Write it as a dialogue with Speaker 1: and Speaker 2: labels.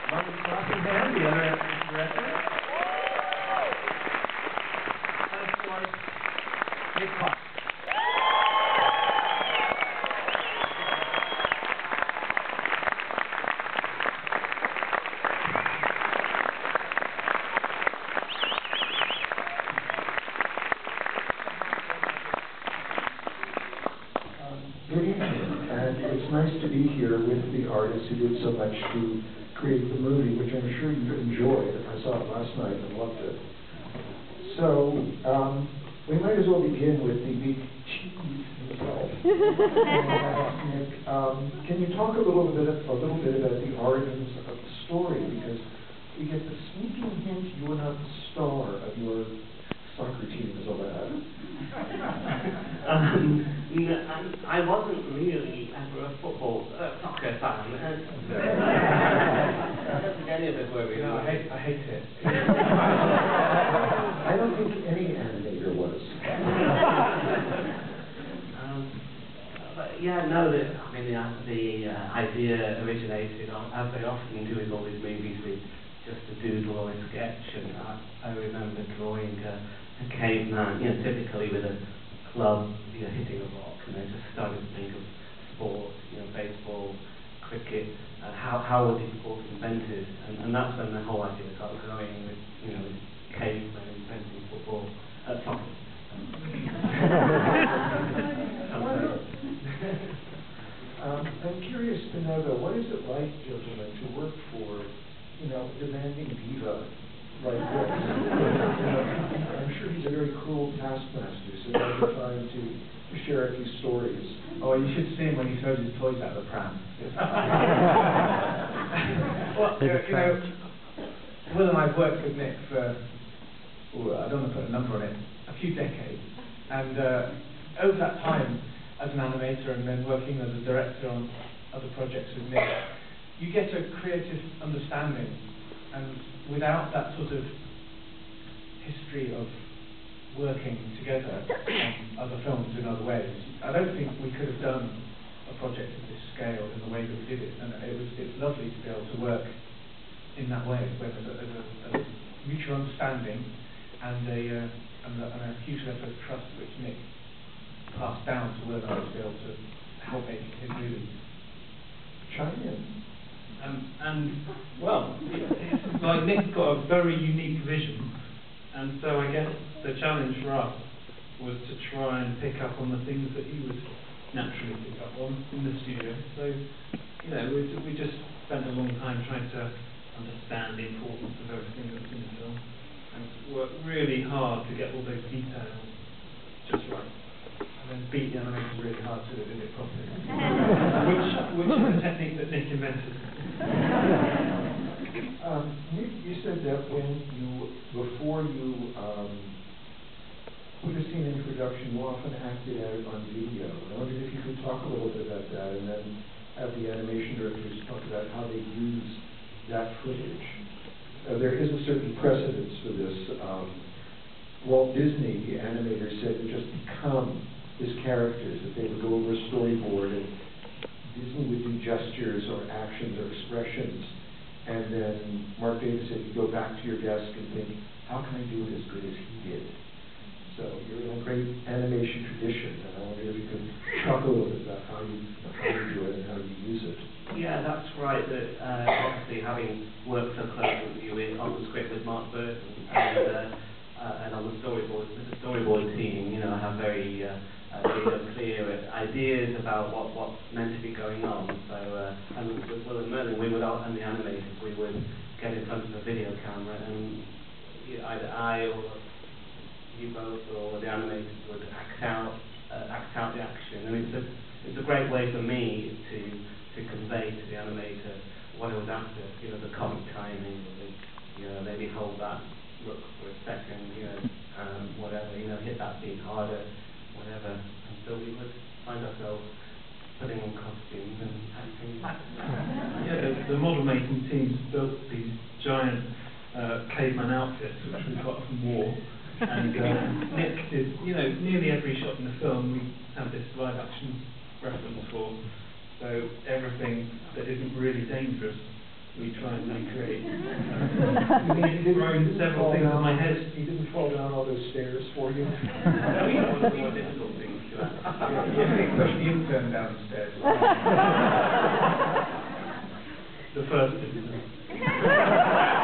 Speaker 1: Martin, the other director. And of course, Nick Cox.
Speaker 2: Good evening, and it's nice to be here with the artists who did so much to create the movie, which I'm sure you enjoyed. I saw it last night and loved it. So, we might as well begin with the big cheese himself. Nick, can you talk a little bit about the origins of the story? Because we get the sneaking hint you were not the star of your soccer team as a lad.
Speaker 3: No, I wasn't really ever a soccer fan. I don't think any of us were really.
Speaker 1: No, I hate it.
Speaker 2: I don't think any animator was.
Speaker 3: But yeah, no, I mean, the idea originated, as they often do with all these movies, with just a doodle or a sketch, and I remember drawing a caveman, typically with a club, hitting a rock, and I just started to think of sport, baseball, cricket, how were these sports invented, and that's when the whole idea started growing with, cavemen inventing football, soccer.
Speaker 2: I'm curious to know, though, what is it like, gentlemen, to work for, a demanding diva like this? I'm sure he's a very cruel taskmaster, so now you're trying to share a few stories.
Speaker 1: Oh, you should see him when he throws his toys out of the pram. Well, Will and I've worked with Nick for, I don't want to put a number on it, a few decades. And over that time, as an animator and then working as a director on other projects with Nick, you get a creative understanding. And without that sort of history of working together on other films in other ways, I don't think we could have done a project of this scale in the way that we did it. And it's lovely to be able to work in that way, where there's a mutual understanding and a huge level of trust which Nick passed down to Will and I to be able to help make his movie.
Speaker 2: Chime in.
Speaker 4: Well, like Nick's got a very unique vision, and so I guess the challenge for us was to try and pick up on the things that he would naturally pick up on in the studio. So, we just spent a long time trying to understand the importance of everything that's in the film, and worked really hard to get all those details just right. And then beat the animators really hard so they did it properly. which is a technique that Nick invented.
Speaker 2: Nick, you said that before you put a scene in production, you often acted out on video. And I wondered if you could talk a little bit about that, and then have the animation directors talk about how they use that footage. There is a certain precedence for this. Walt Disney, the animator, said to just become his characters, that they would go over a storyboard and Disney would do gestures or actions or expressions, and then Mark Davis said, you go back to your desk and think, how can I do it as good as he did? So you're in a great animation tradition, and I wonder if you could talk a little bit about how you do it and how you use it.
Speaker 3: Yeah, that's right. Obviously, having worked so closely on the script with Mark Burton and on the storyboard with the storyboard team, I have very clear ideas about what's meant to be going on. So, and with Will and Merlin, and the animators, we would get in front of a video camera, and either I or you both or the animators would act out the action. And it's a great way for me to convey to the animator what I was after. The comic timing, maybe hold that look for a second, whatever, hit that beat harder, whatever. And so we would find ourselves putting on costumes and acting.
Speaker 4: Yeah, the model making teams built these giant caveman outfits which we got from war. And Nick did, nearly every shot in the film we have this live action reference for. So everything that isn't really dangerous we try and recreate.
Speaker 2: You
Speaker 4: It's thrown several things at my head.
Speaker 2: He didn't fall down all those stairs for you?
Speaker 3: That was one of the more difficult things to ask.
Speaker 1: You pushed the intern downstairs.
Speaker 4: The first incident.